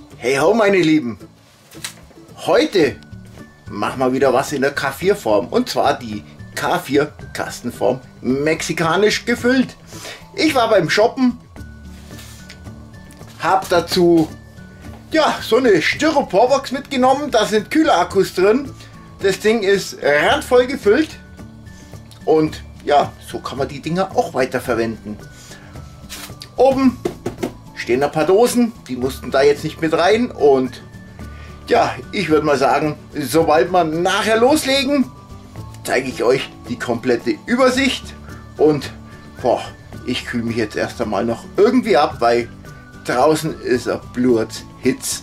Hey ho meine Lieben, heute machen wir wieder was in der K4-Form und zwar die K4-Kastenform mexikanisch gefüllt. Ich war beim Shoppen, habe dazu so eine Styroporbox mitgenommen, da sind Kühlerakkus drin. Das Ding ist randvoll gefüllt und ja, so kann man die Dinger auch weiter verwenden. Oben stehen ein paar Dosen, die mussten da jetzt nicht mit rein und ja, ich würde mal sagen, sobald wir nachher loslegen, zeige ich euch die komplette Übersicht und ich kühle mich jetzt erst einmal noch irgendwie ab, weil draußen ist ein Blutshitz.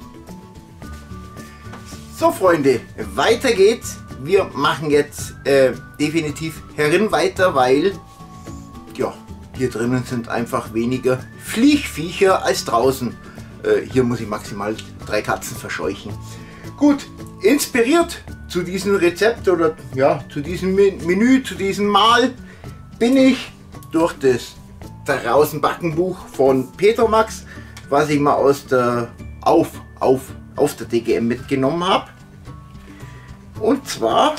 So Freunde, weiter geht's. Wir machen jetzt definitiv herin weiter, weil ja, hier drinnen sind einfach weniger Fliegviecher als draußen. Hier muss ich maximal 3 Katzen verscheuchen. Gut, inspiriert zu diesem Rezept oder ja, zu diesem Menü, zu diesem Mahl bin ich durch das Draußen-Backen-Buch von Petromax, was ich mal aus der auf der DGM mitgenommen habe. Und zwar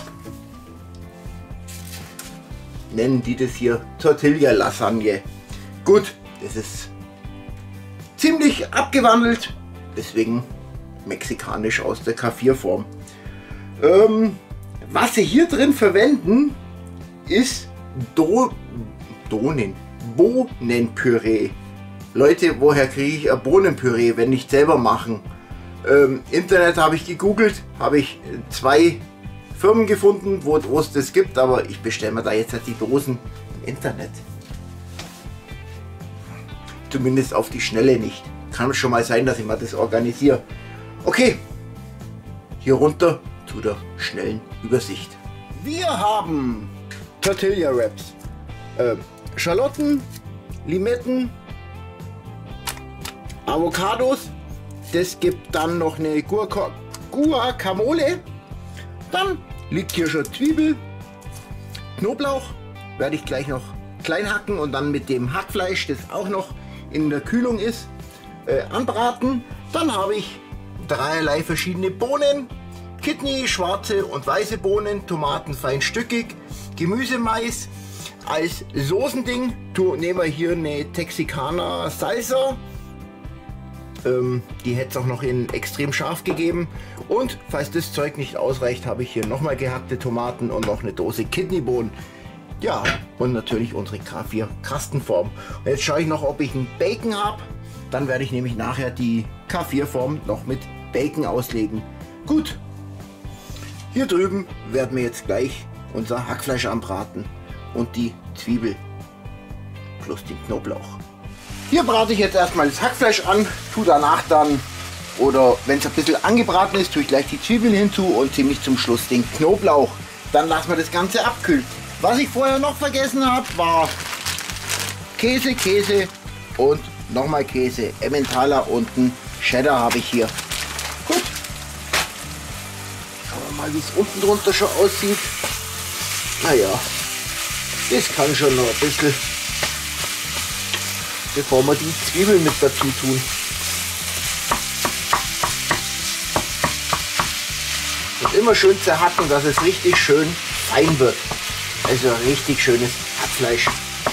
nennen die das hier Tortilla Lasagne. Gut, das ist ziemlich abgewandelt, deswegen mexikanisch aus der K4-Form. Was sie hier drin verwenden, ist Bohnenpüree. Leute, woher kriege ich ein Bohnenpüree, wenn nicht selber machen? Internet habe ich gegoogelt, habe ich 2 Firmen gefunden, wo es das gibt, aber ich bestelle mir da jetzt halt die Dosen im Internet. Zumindest auf die Schnelle nicht. Kann schon mal sein, dass ich mal das organisiere. Okay, hier runter zu der schnellen Übersicht. Wir haben Tortilla Wraps, Schalotten, Limetten, Avocados. Das gibt dann noch eine Guacamole. Dann liegt hier schon Zwiebel, Knoblauch. Werde ich gleich noch klein hacken und dann mit dem Hackfleisch, das auch noch in der Kühlung ist, anbraten. Dann habe ich dreierlei verschiedene Bohnen, Kidney, schwarze und weiße Bohnen, Tomaten fein stückig, Gemüsemais. Als Soßending nehmen wir hier eine Texicana Salsa. Die hätte es auch noch in extrem scharf gegeben. Und falls das Zeug nicht ausreicht, habe ich hier nochmal gehackte Tomaten und noch eine Dose Kidneybohnen. Ja, und natürlich unsere K4 Kastenform. Und jetzt schaue ich noch, ob ich einen Bacon habe. Dann werde ich nämlich nachher die K4 Form noch mit Bacon auslegen. Gut, hier drüben werden wir jetzt gleich unser Hackfleisch anbraten und die Zwiebel plus den Knoblauch. Hier brate ich jetzt erstmal das Hackfleisch an, tue danach dann, oder wenn es ein bisschen angebraten ist, tue ich gleich die Zwiebeln hinzu und ziemlich zum Schluss den Knoblauch. Dann lassen wir das Ganze abkühlen. Was ich vorher noch vergessen habe, war Käse und nochmal Käse. Emmentaler und ein Cheddar habe ich hier. Gut. Schauen wir mal, wie es unten drunter schon aussieht. Naja, das kann schon noch ein bisschen, bevor wir die Zwiebeln mit dazu tun. Und immer schön zerhacken, dass es richtig schön fein wird. Also richtig schönes Hackfleisch.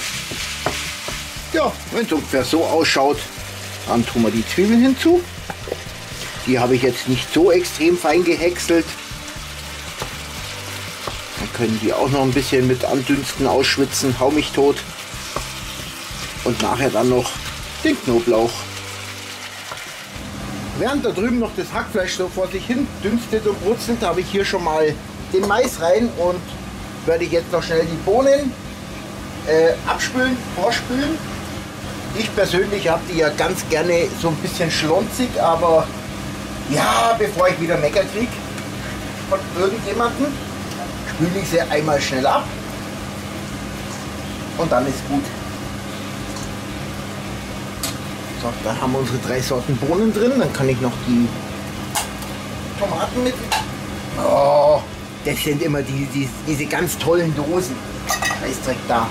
Ja, wenn es ungefähr so ausschaut, dann tun wir die Zwiebeln hinzu. Die habe ich jetzt nicht so extrem fein gehäckselt. Dann können die auch noch ein bisschen mit andünsten, ausschwitzen, hau mich tot. Und nachher dann noch den Knoblauch. Während da drüben noch das Hackfleisch so vor sich hin dünstet und brutzelt, habe ich hier schon mal den Mais rein und werde ich jetzt noch schnell die Bohnen abspülen, vorspülen. Ich persönlich habe die ja ganz gerne so ein bisschen schlonzig, aber ja, bevor ich wieder Mecker kriege von irgendjemandem, spüle ich sie einmal schnell ab und dann ist gut. So, da haben wir unsere 3 Sorten Bohnen drin, dann kann ich noch die Tomaten mit. Oh, das sind immer diese ganz tollen Dosen. Scheißdreck da.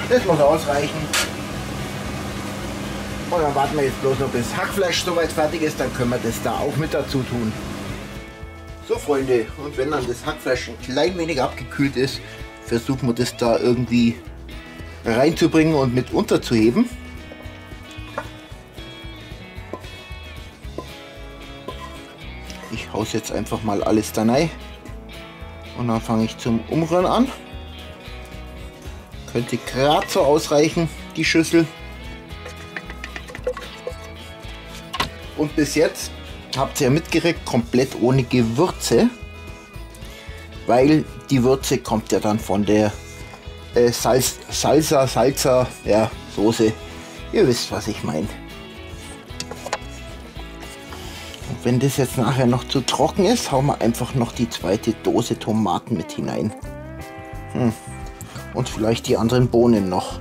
Das muss ausreichen. Und dann warten wir jetzt bloß noch, bis Hackfleisch soweit fertig ist, dann können wir das da auch mit dazu tun. So Freunde, und wenn dann das Hackfleisch ein klein wenig abgekühlt ist, versuchen wir das da irgendwie reinzubringen und mit unterzuheben. Ich haue jetzt einfach mal alles da rein und dann fange ich zum Umrühren an. Könnte gerade so ausreichen, die Schüssel. Und bis jetzt habt ihr ja mitgekriegt, komplett ohne Gewürze, weil die Würze kommt ja dann von der Salsa, ja, Soße. Ihr wisst, was ich meine. Und wenn das jetzt nachher noch zu trocken ist, hauen wir einfach noch die zweite Dose Tomaten mit hinein. Und vielleicht die anderen Bohnen noch.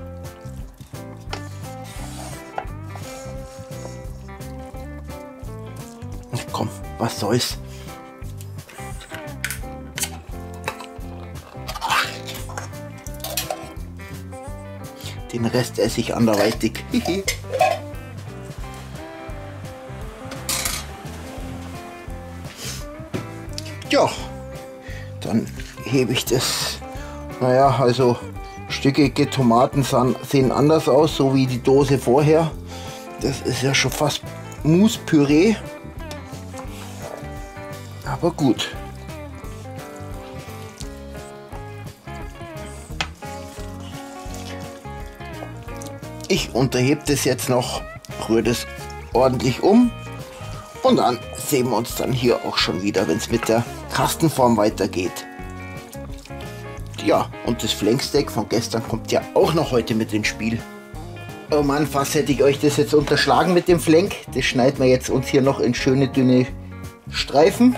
Komm, was soll's. Den Rest esse ich anderweitig. Ja, dann hebe ich das. Naja, also stückige Tomaten sehen anders aus, so wie die Dose vorher. Das ist ja schon fast Mousse-Püree. Aber gut. Ich unterhebe das jetzt noch, rühre das ordentlich um und dann sehen wir uns dann hier auch schon wieder, wenn es mit der Kastenform weitergeht. Ja, und das Flanksteak von gestern kommt ja auch noch heute mit ins Spiel. Oh Mann, fast hätte ich euch das jetzt unterschlagen mit dem Flank. Das schneiden wir jetzt uns hier noch in schöne dünne Streifen.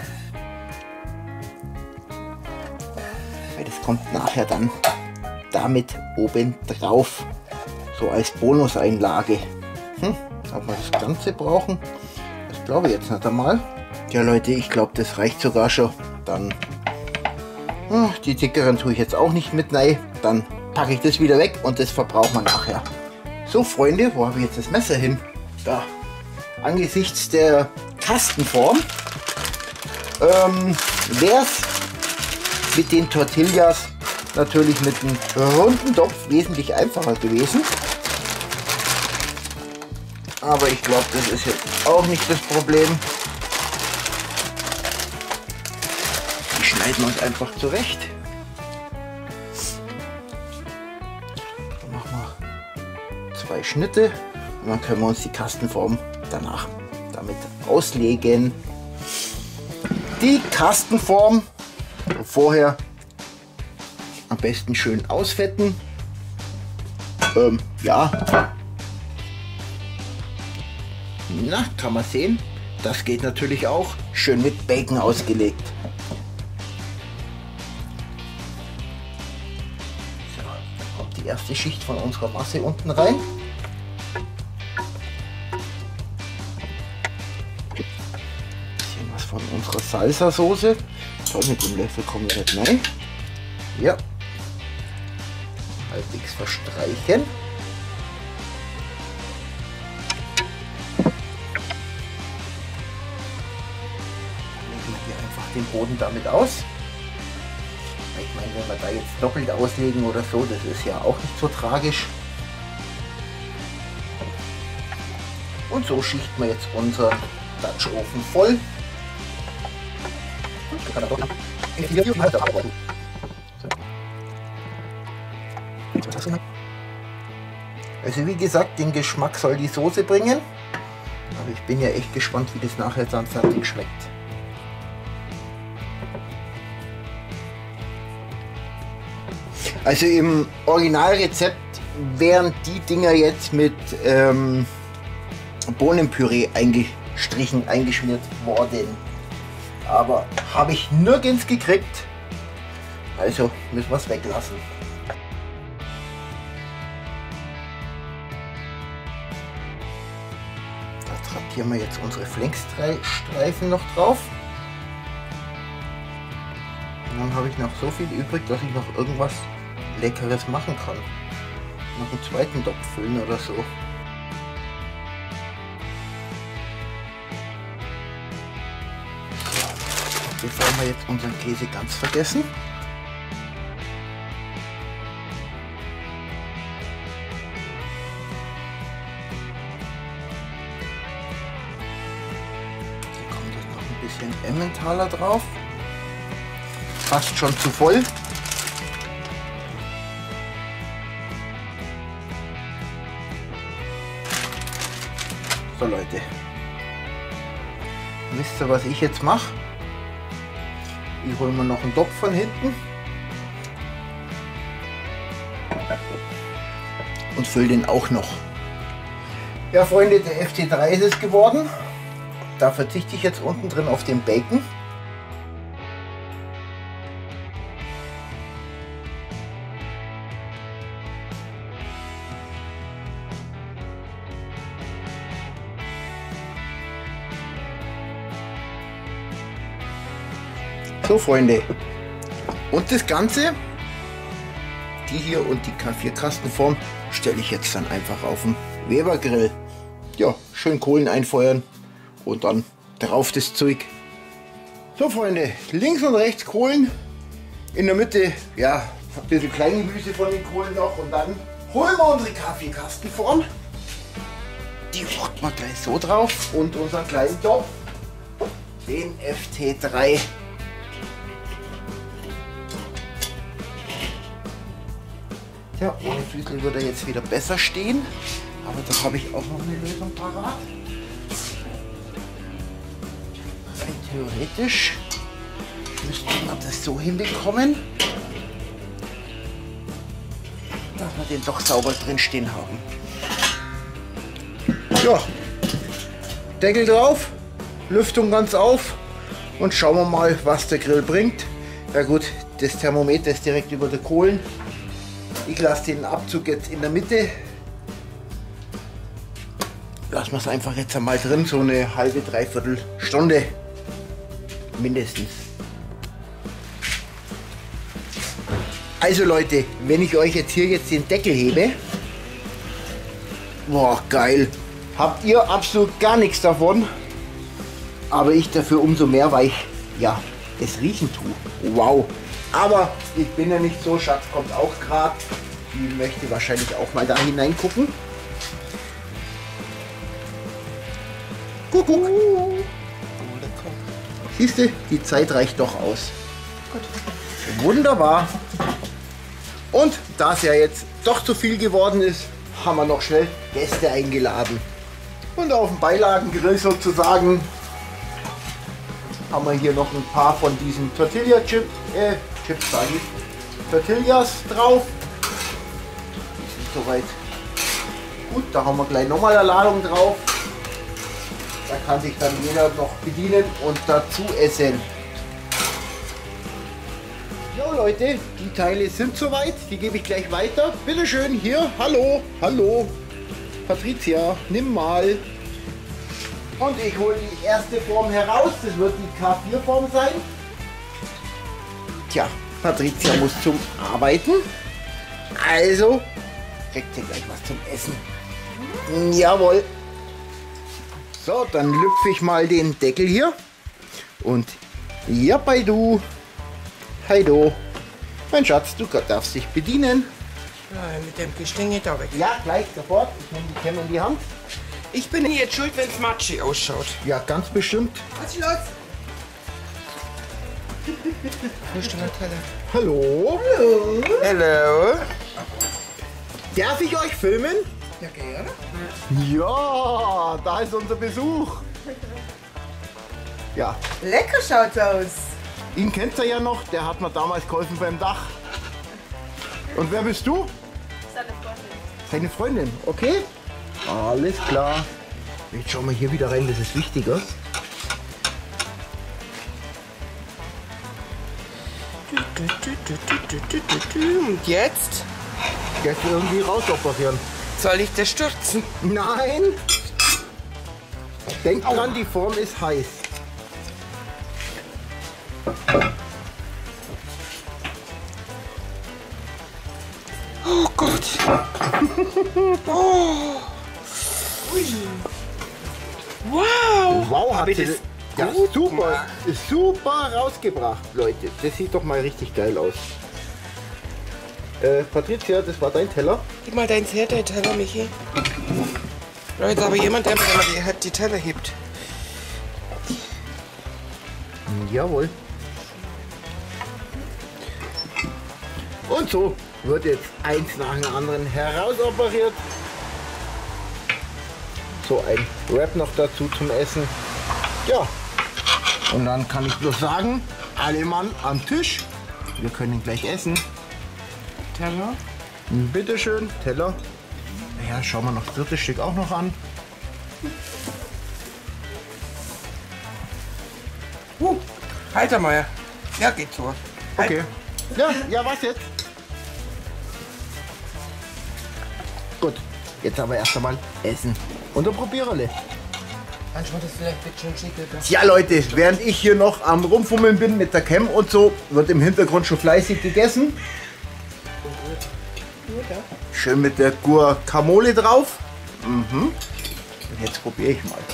Weil das kommt nachher dann damit oben drauf. So als Bonuseinlage. Ob wir das Ganze brauchen? Das glaube ich jetzt nicht einmal. Ja Leute, ich glaube das reicht sogar schon. Dann die dickeren tue ich jetzt auch nicht mit rein. Dann packe ich das wieder weg und das verbrauchen wir nachher. So Freunde, wo habe ich jetzt das Messer hin? Da. Angesichts der Kastenform wäre es mit den Tortillas natürlich mit einem runden Topf wesentlich einfacher gewesen. Aber ich glaube, das ist jetzt auch nicht das Problem. Die schneiden wir uns einfach zurecht. Dann machen wir 2 Schnitte und dann können wir uns die Kastenform danach damit auslegen. Die Kastenform vorher am besten schön ausfetten. Ja. Na, kann man sehen. Das geht natürlich auch. Schön mit Bacon ausgelegt. So, dann kommt die erste Schicht von unserer Masse unten rein. Bisschen was von unserer Salsa-Soße. Toll, mit dem Löffel kommen wir nicht rein. Ja. Halbwegs verstreichen. Den Boden damit aus. Ich meine, wenn wir da jetzt doppelt auslegen oder so, das ist ja auch nicht so tragisch. Und so schichten wir jetzt unseren Dutch Ofen voll. Also wie gesagt, den Geschmack soll die Soße bringen. Aber ich bin ja echt gespannt, wie das nachher dann fertig schmeckt. Also im Originalrezept wären die Dinger jetzt mit Bohnenpüree eingeschmiert worden. Aber habe ich nirgends gekriegt. Also müssen wir es weglassen. Da drapieren wir jetzt unsere Flankstreifen noch drauf. Und dann habe ich noch so viel übrig, dass ich noch irgendwas Leckeres machen kann. noch einen zweiten Topf füllen oder so. Bevor wir jetzt unseren Käse ganz vergessen. Hier kommt jetzt noch ein bisschen Emmentaler drauf. Fast schon zu voll. So Leute, wisst ihr, was ich jetzt mache? Ich hole mir noch einen Topf von hinten und fülle den auch noch. Ja Freunde, der FT3 ist es geworden. Da verzichte ich jetzt unten drin auf den Bacon. So Freunde, und das Ganze, die hier und die K4-Kastenform, stelle ich jetzt dann einfach auf den Weber-Grill. Ja, schön Kohlen einfeuern und dann drauf das Zeug. So Freunde, links und rechts Kohlen, in der Mitte, ja, ein bisschen Kleingemüse von den Kohlen noch und dann holen wir unsere K4-Kastenform. Die rocken wir gleich so drauf und unseren kleinen Topf, den FT3. Ja, ohne Füßel würde er jetzt wieder besser stehen, aber da habe ich auch noch eine Lösung parat. Rein theoretisch müsste man das so hinbekommen, dass wir den doch sauber drin stehen haben. Ja, Deckel drauf, Lüftung ganz auf und schauen wir mal, was der Grill bringt. Ja gut, das Thermometer ist direkt über der Kohlen. Ich lasse den Abzug jetzt in der Mitte. Lassen wir es einfach jetzt einmal drin, so eine halbe, dreiviertel Stunde mindestens. Also Leute, wenn ich euch jetzt hier den Deckel hebe, boah geil, habt ihr absolut gar nichts davon, aber ich dafür umso mehr, weil ich ja das riechen tue. Wow. Aber ich bin ja nicht so, Schatz kommt auch gerade. Die möchte wahrscheinlich auch mal da hineingucken. Kuckuck. Siehst du, die Zeit reicht doch aus. Gut. Wunderbar. Und da es ja jetzt doch zu viel geworden ist, haben wir noch schnell Gäste eingeladen. Und auf dem Beilagengrill sozusagen haben wir hier noch ein paar von diesen Tortilla-Chips, Tortillas drauf. Die sind soweit gut. Da haben wir gleich nochmal eine Ladung drauf. Da kann sich dann jeder noch bedienen und dazu essen. Ja Leute, die Teile sind soweit. Die gebe ich gleich weiter. Bitte schön hier. Hallo, hallo. Patricia, nimm mal. Und ich hole die erste Form heraus. Das wird die K4-Form sein. Tja, Patricia muss zum Arbeiten. Also kriegt sie gleich was zum Essen. Jawohl. So, dann lüpfe ich mal den Deckel hier. Und ja, bei du. Heido. Mein Schatz, du darfst dich bedienen. Ja, mit dem Gestänge da weg. Ja, gleich, sofort. Ich nehme die Kämme in die Hand. Ich bin jetzt schuld, wenn es matschig ausschaut. Ja, ganz bestimmt. Was ist los? Wo ist denn der Teller? Hallo. Hallo. Hallo. Darf ich euch filmen? Ja, gerne. Ja, da ist unser Besuch. Ja, Lecker schaut's aus. ihn kennt ihr ja noch, der hat mir damals geholfen beim Dach. Und wer bist du? Seine Freundin. Seine Freundin, okay? Alles klar. Jetzt schauen wir hier wieder rein, das ist wichtiger. Und jetzt Jetzt irgendwie rausoperieren. soll ich das stürzen? Nein! Denkt dran, die Form ist heiß. Oh Gott. Oh. Wow. Wow, Hab hat ich sie das ja, gut super, gemacht. super rausgebracht, Leute. Das sieht doch mal richtig geil aus. Patricia, das war dein Teller. Gib mal deinen Teller, Michi. Da ist aber jemand, der mir die Teller hebt. Jawohl. Und so wird jetzt eins nach dem anderen herausoperiert. So ein Wrap noch dazu zum Essen. Ja, und dann kann ich bloß sagen, alle Mann am Tisch. Wir können gleich essen. Teller? Bitteschön, Teller. Ja, schauen wir noch das dritte Stück auch noch an. Halt mal. Ja, geht so. Halt. Okay. Ja, was jetzt? Gut, jetzt aber erst einmal essen. Und ein Probiererle. Manchmal das vielleicht ein bisschen schicker. Ja Leute, während ich hier noch am Rumfummeln bin mit der Cam und so, wird im Hintergrund schon fleißig gegessen. Schön mit der Guacamole drauf. Mhm. Und jetzt probiere ich mal.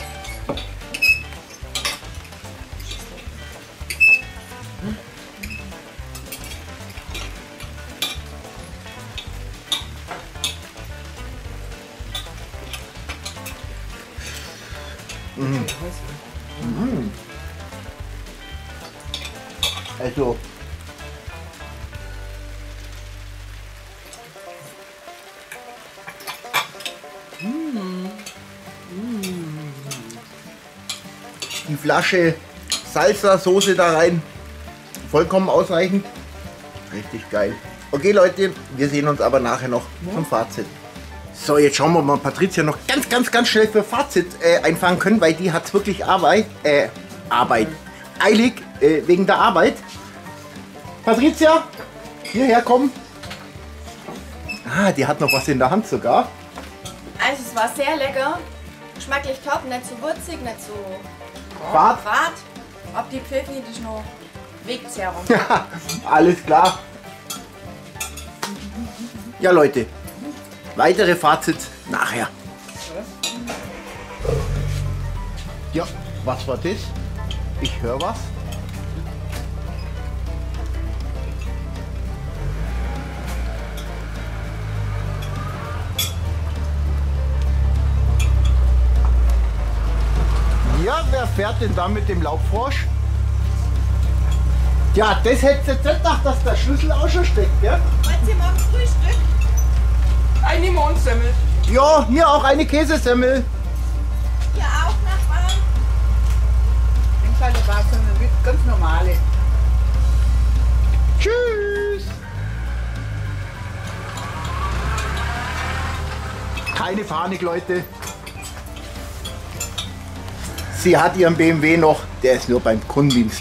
Also, die Flasche Salsa-Soße da rein, vollkommen ausreichend. Richtig geil. Okay Leute, wir sehen uns aber nachher noch zum Fazit. So, jetzt schauen wir mal, Patricia noch ganz schnell für Fazit einfangen können, weil die hat wirklich eilig wegen der Arbeit. Patricia, hierher kommen. Ah, die hat noch was in der Hand sogar. Also es war sehr lecker. Geschmacklich top, nicht so würzig, nicht so Fahrt. fad. Ob die Pfiffi, das ist noch Wegzehrung. Alles klar. Ja Leute, weitere Fazit nachher. Ja, was war das? Ich höre was. Ja, wer fährt denn da mit dem Laubfrosch? Ja, das hättest du jetzt nicht gedacht, dass der Schlüssel auch schon steckt, gell? Wollt ihr morgen Frühstück? Eine Mondsemmel. Ja, hier auch eine Käsesemmel. Hier auch, Nachbarn? In Fall war es eine ganz normale. Tschüss. Keine Panik, Leute. Sie hat ihren BMW noch, der ist nur beim Kundendienst.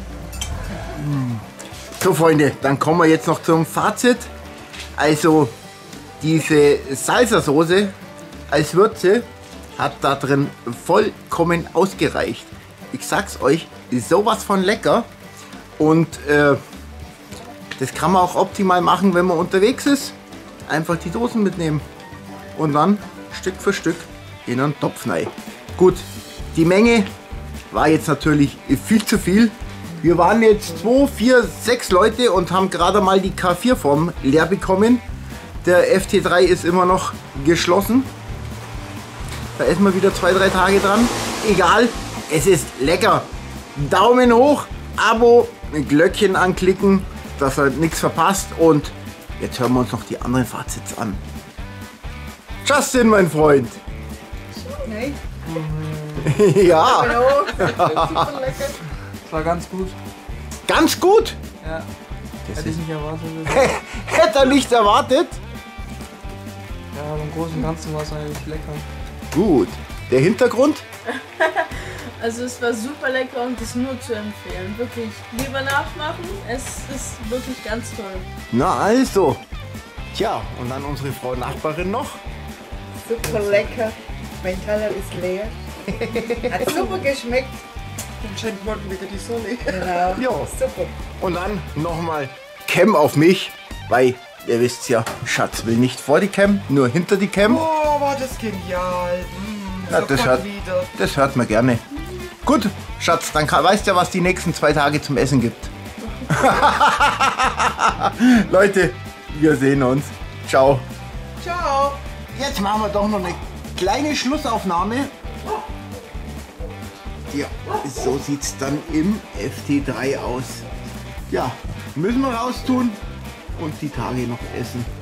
So Freunde, dann kommen wir jetzt noch zum Fazit. Also diese Salsa-Soße als Würze hat da drin vollkommen ausgereicht. Ich sag's euch, ist sowas von lecker. Und das kann man auch optimal machen, wenn man unterwegs ist. Einfach die Dosen mitnehmen und dann Stück für Stück in einen Topf rein. Gut, die Menge war jetzt natürlich viel zu viel. Wir waren jetzt 2, 4, 6 Leute und haben gerade mal die K4-Form leer bekommen. Der FT3 ist immer noch geschlossen. Da ist mal wieder 2, 3 Tage dran. Egal, es ist lecker. Daumen hoch, Abo, Glöckchen anklicken, dass ihr nichts verpasst. Und jetzt hören wir uns noch die anderen Fazits an. Justin, mein Freund. Nein? Ja, Das war ganz gut. ganz gut. Ja. Hätte ich nicht erwartet. Hätte er nicht erwartet. Ja, aber im Großen und Ganzen war es eigentlich lecker. Gut. Der Hintergrund? Also es war super lecker und ist nur zu empfehlen. Wirklich lieber nachmachen. Es ist wirklich ganz toll. Na also. Tja, und dann unsere Frau Nachbarin noch. Super lecker. Mein Teller ist leer. Hat super geschmeckt. Dann scheint morgen wieder die Sonne. Genau. Ja. Super. Und dann nochmal Cam auf mich, weil ihr wisst ja, Schatz will nicht vor die Cam, nur hinter die Cam. Oh, war das genial. Ja, das hört man gerne. Gut, Schatz, dann weißt du ja, was die nächsten 2 Tage zum Essen gibt. Leute, wir sehen uns. Ciao. Ciao. Jetzt machen wir doch noch eine kleine Schlussaufnahme. Ja, so sieht es dann im FT3 aus. Ja, müssen wir raustun und die Tage noch essen.